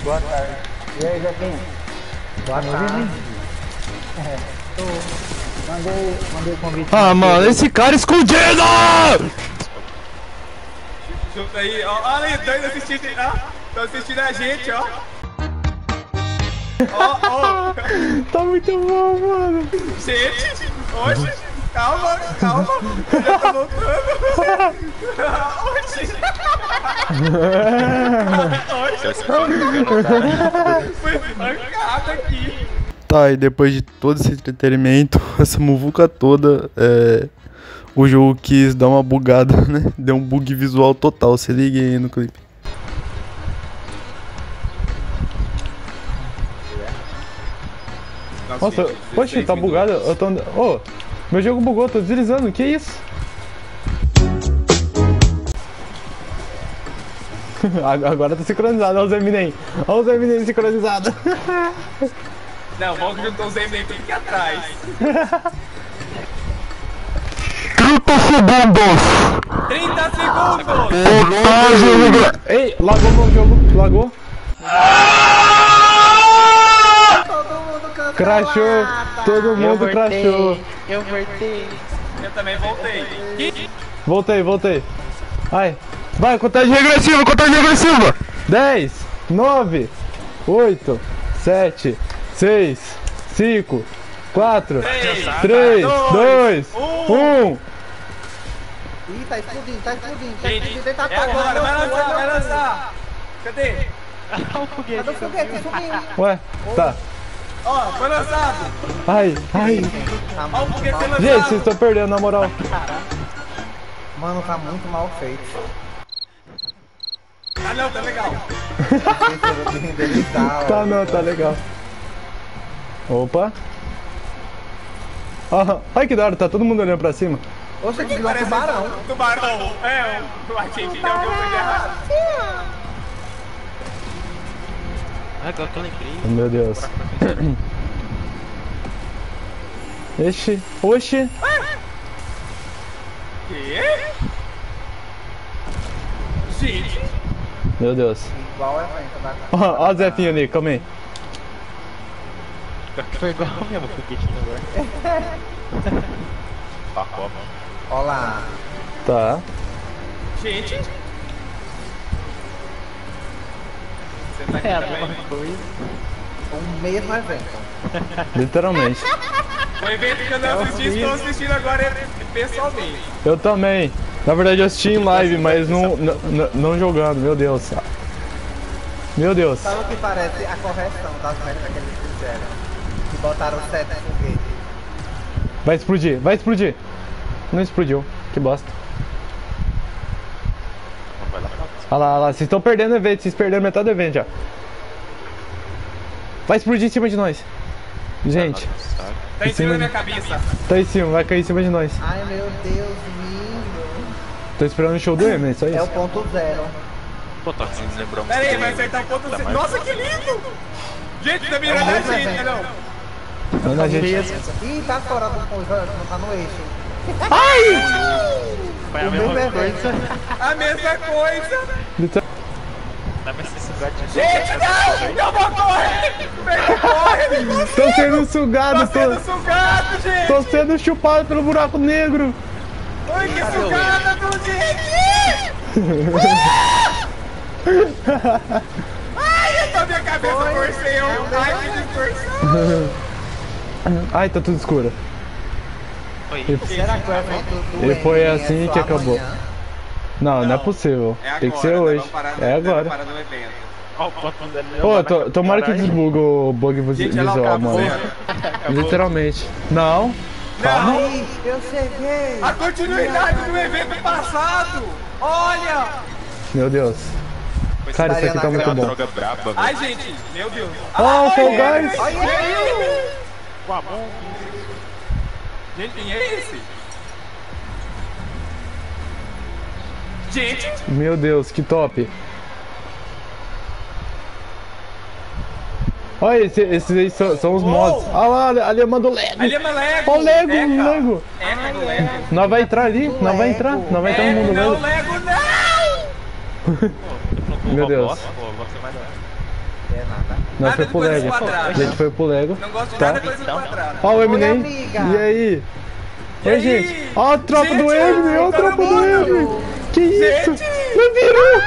Boa tarde. E aí, Joaquim? Boa tarde. Mandei o convite. Ah, mano, esse cara escondido! Junto aí, ó. Olha aí, dois assistindo, ó. Estão assistindo a gente, ó. Ó. Tá muito bom, mano. Gente, hoje. Calma. Eu já tô voltando. Foi pancada aqui. Tá, e depois de todo esse entretenimento, essa muvuca toda, o jogo quis dar uma bugada, né? Deu um bug visual total, se liga aí no clipe. Nossa, poxa, tá bugado, eu tô... Ô, meu jogo bugou, tô deslizando, que isso? Agora tá sincronizado, olha os Eminem. Olha os Eminem sincronizados. Não, vamos juntar os Eminem aqui atrás. 30 segundos! 30 segundos! Ei, lagou meu jogo, lagou. Crashou, todo mundo crashou. Eu voltei. Eu também voltei. Voltei. Ai, vai, contagem regressiva. 10, 9, 8, 7, 6, 5, 4, 3, 2, 1. Ih, tá explodindo. Gente, Tá é agora, vai lançar. Cadê? Cadê o foguete? Subiu. Ué, tá. Ó, foi lançado. Ai. Tá Ó, o foguete foi lançado. Gente, vocês estão perdendo, na moral. Mano, tá muito mal feito. Ah, não, tá legal. Tá não, tá legal. Opa. Ai que da hora, tá todo mundo olhando pra cima. Oxe, que virou um tubarão. Tubarão. O agente deu alguma coisa errada. Agora que eu lembrei. Meu Deus. Oxi. Quê? Gente. Meu Deus. Igual é frente, tá? Ó o Zefinho ali, calma aí. Foi igual mesmo o foguetinho agora. Olá. Tá. Gente. Você tá aqui É a também? mesma coisa. O mesmo evento. Literalmente. O evento que eu não assisti, estou assistindo agora pessoalmente. Eu também. Na verdade eu assisti em live, mas não jogando, meu Deus. Meu Deus. Sabe o que parece a correção das metas que eles fizeram? Que botaram 7 foguetes. Vai explodir. Não explodiu, que bosta. Olha lá, vocês estão perdendo o evento, vocês perderam metade do evento já. Vai explodir em cima de nós. Gente, Tá em cima da minha cabeça. tá em cima, vai cair em cima de nós. Ai meu Deus, lindo. Tô esperando o show do Eminem, só É o isso. ponto zero. Pô, tá assim, lembrou Pera aí, vai acertar o ponto. Nossa, que lindo! Gente, tá mirando a gente, não. Manda a gente. Ih, tá fora do conjunto, não tá no eixo. Foi a O mesmo mesma evento. coisa. A mesma coisa. Na necessidade de... Gente, não! Eu vou correr! Corre! Tô sendo sugado, Tô sendo sugado, gente! tô sendo chupado pelo buraco negro. Ai, que sugada do gente! Ai, eu tô minha cabeça torceu! Ai, que distorção! Ai, tá tudo escuro. Será que o evento do E foi Eminem assim é só que acabou. amanhã? Não é possível. É agora, Tem que ser hoje. É agora. Para do evento. Ó, o ponto dele. Pô, tomara que desbuga o bug Gente, olha lá o visual, cabo mano. zero. Literalmente. Não. Não! Ih, eu cheguei. A continuidade do evento passado! Olha! Meu Deus. Cara, isso aqui tá muito bom. Droga braba, Ai, gente, meu Deus! Oh, Fall Guys! com a mão. Gente, quem é esse? Gente! Meu Deus, que top. Olha, esses aí são os mods. Olha lá, ali eu mando Lego. Ali é meu Lego! Olha o Lego, Eca. Lego. Eca do Lego! Nós vai entrar ali, nós vai entrar no mundo Não, Lego. Lego, não! Meu Deus. Pô, você vai dar. É nada. Nós Nada foi pro depois Lego. dos quadrados. A gente foi pro Lego. Não gosto de Tá. nada depois do quadrado. Ó o Oi, Eminem. amiga. E aí? E Oi, aí? gente. Ó a tropa Gente, do Eminem. Ó a todo tropa do mundo. Eminem. Que isso? Gente. Não virou.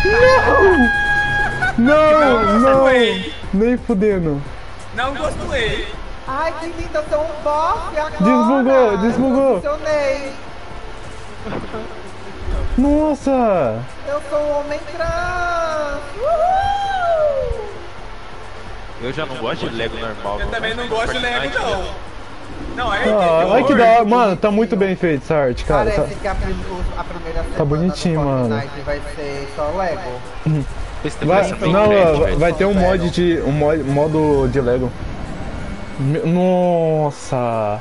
Não. Não. Gostei. Nem fudendo. Não gostei. Ai, que linda, eu sou um bofe agora. Desbugou. Funcionei. Nossa. Eu sou um homem trans. Uhul. Eu já não gosto de Lego normal. Eu também não gosto de Lego, não. Não, é Olha que da hora. Mano, tá muito bem feito essa arte, cara. Tá... Parece que a primeira semana bonitinho, do mano. Fortnite vai ser só Lego. Vai ter um mod de. Modo de Lego. Nossa!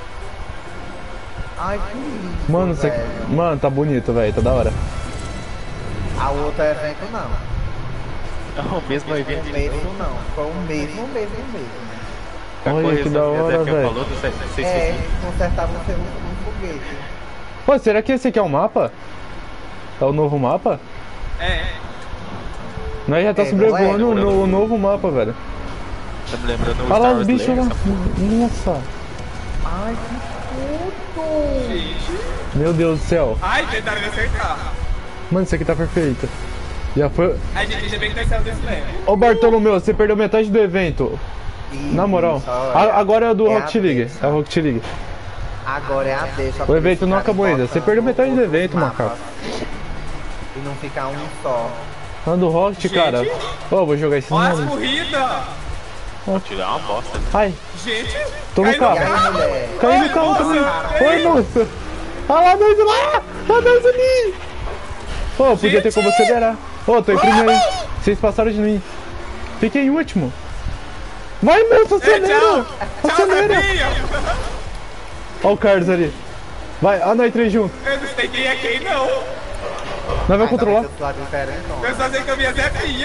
Ai, que lindo, Mano, velho. mano, tá bonito, velho, tá da hora. A outra evento não. É o mesmo evento. O mesmo não. Foi o mesmo. Olha que da hora, velho. É, consertar você um foguete. Pô, será que esse aqui é o mapa? É o novo mapa? É. Nós já tá É, sobrevoando não é? o novo mapa, velho. Tá me lembrando o Olha lá Star os Wars bichos Lego, lá. essa porra. Nossa! Ai, que puto! Gente. Meu Deus do céu. Ai, tentaram me acertar. Mano, isso aqui tá perfeito. Já foi. Ai, gente, ainda bem que nós saímos desse Lego. Ô Bartolomeu, você perdeu metade do evento. Na moral. Isso, olha. Agora é o do É a Rocket League. deixa. É o Rocket League. Agora é a deixa. O evento não acabou ainda. Você perdeu metade do evento, macaco. E não ficar um só. Anda do Rocket, Gente. cara. Ô, vou jogar esse Olha as nome. corridas. Tirar uma bosta. Né? Ai, Gente. tô no cai carro. E aí, mulher? Caiu no Oi, carro moça. também. Oi, Ei. moça. Olha lá, nós lá. Olha nós ali. Ô, podia ter como acelerar. Ô, tô em primeiro. Vocês passaram de mim. Fiquei em último. Vai, moça, acelera. Tchau. Tchau, Acelera. Zefinha. Olha o Carlos ali. Vai, nós três juntos. Eu não sei quem é quem, não. Nós vamos controlar. Eu sou a diferentona. Eu só sei que eu vi a Zefinha.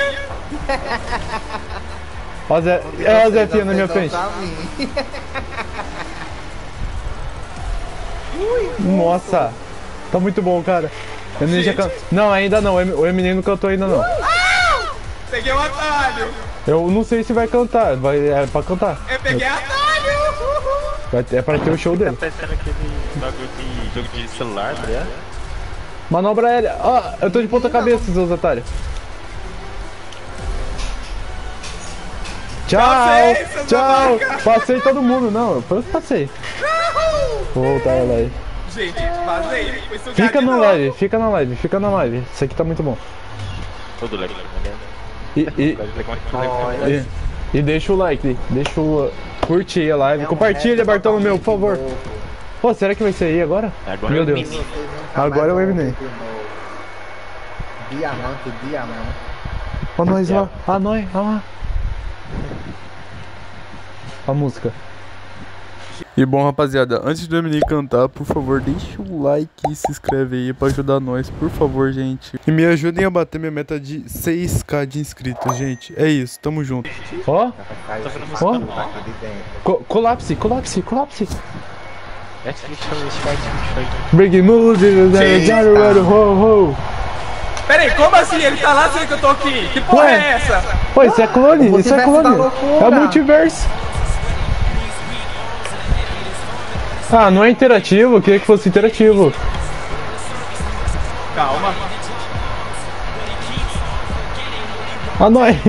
Ó, Zé, é a Zefinha na minha frente. Pra mim. Nossa, tá muito bom, cara. Eu nem já Gente. Não, ainda não. O Eminem não cantou ainda não. Peguei o atalho. Eu não sei se vai cantar. É pra cantar. Eu peguei atalho. É pra ter o show dele. Parecendo aquele bagulho de jogo de celular, tá ligado? Manobra ele. Ó, eu tô de ponta cabeça, seus otários. Tchau! Passei, seus Tchau! babaca. Passei todo mundo, não. Eu passei. Vou voltar a live. Gente, vazei. Fui sugar Fica de na novo. live, fica na live, fica na live. Isso aqui tá muito bom. Todo Lego, né? E, Olha. e deixa o like, deixa o curtir a live. Compartilha, Bartolomeu, por favor. Pô, será que vai sair agora? Agora Meu é o Deus. Eminem. Agora é o Eminem. Diamante. Ó nós lá, ó nós, ó lá. A música. E bom, rapaziada, antes do Eminem cantar, por favor, deixa o like e se inscreve aí pra ajudar nós, por favor, gente. E me ajudem a bater minha meta de 6k de inscritos, gente. É isso, tamo junto. Ó, ó. Colapse. Breaking moves, ho. Peraí, como assim? Ele tá lá sendo que eu tô aqui? Que porra Ué. é essa? Pô, isso é clone, isso é multiverso da clone. loucura. É o multiverso. Ah, não é interativo, eu queria que fosse interativo. Calma. Ah, não é.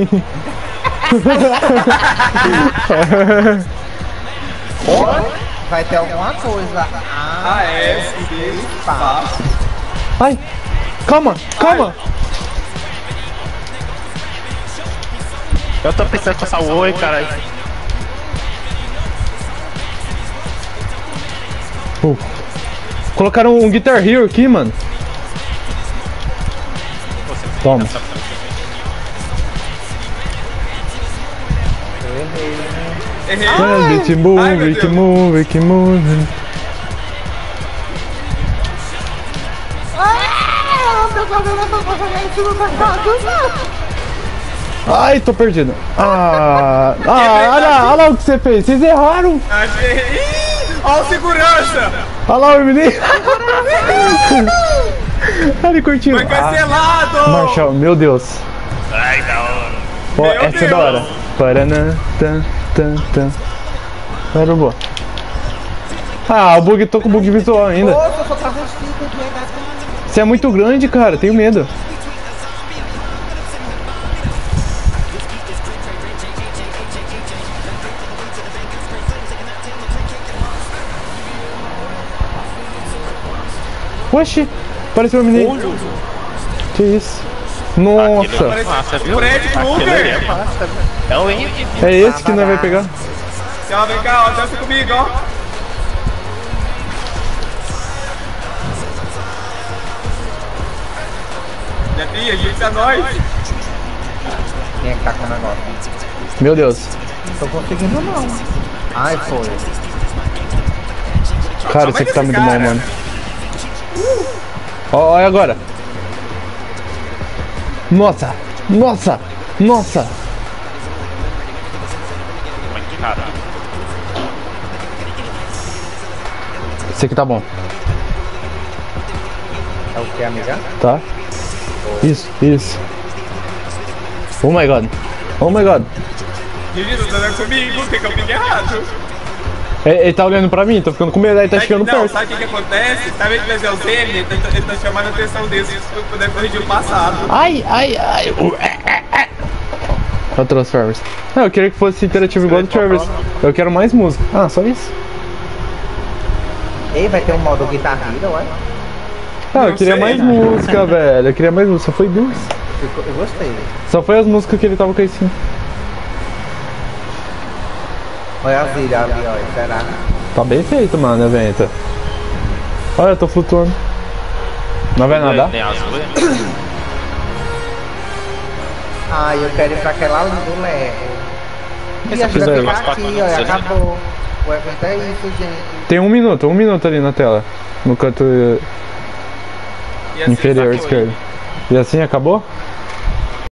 Vai ter alguma coisa. Ah, é. Espaço. Ai, calma. Eu tô pensando em passar o oi, caralho. Colocaram um Guitar Hero aqui, mano. Toma. Errei. Keep Ai, meu Deus. moving. Ai, tô perdido. Olha lá o que você fez. Vocês erraram. Achei. Ih, ó o segurança. Olha lá o Eminem. Ele curtiu. Foi cancelado. Marshall, meu Deus. Ai, da hora. Ó, Meu essa é da hora. Paranã, tan, tan, tan. Era boa. Ah, o bug, tô com bug visual ainda. Nossa, eu só tava vestido aqui, né? Você é muito grande, cara, tenho medo. Oxi, pareceu um menino. Que isso? Nossa, Massa, viu? Fred Aquele ali é Krueger. massa, viu? É o Henry. é esse que nós vai pegar? Tchau, vem cá, ó, dança comigo, ó. Minha tia, gente, é nóis. Quem é que tá com o negócio? Meu Deus. Tô conseguindo não. Ai, foi. Cara, isso aqui tá muito bom, mano. Ó, olha agora. Nossa, nossa, nossa. Muito caro. Esse aqui tá bom, É o que, amiga? tá? Isso, isso. Oh my god. Oh my god. Menino, tá dando comigo, tem que eu fiquei errado. Ele tá olhando pra mim, tô ficando com medo, aí tá chegando Não, perto. sabe o que acontece? Sabe que vai o Zene? Ele tá chamando a atenção deles pra poder corrigir o passado. Ai, ai, ai. Eu trouxe Travis. Não, eu queria que fosse interativo igual do Travis. Eu quero mais música. Ah, só isso. Ei, vai ter um modo Guitar Hero, ué? Ah, eu Não queria sei. mais música, velho. Eu queria mais música. Só foi duas. Eu gostei. Só foi as músicas que ele tava com assim. Olha as ilhas ali, ó. Será? Tá bem feito, mano, evento. Olha, eu tô flutuando. Não vai nadar? Tem azul, né? Ai, eu quero ir pra aquela ali do Lego. E a gente fizer vai umas ficar aqui, quatro ó. E músicas, né? acabou. O evento é isso, gente. Tem um minuto ali na tela. No canto E assim, inferior sacou esquerdo. E assim acabou?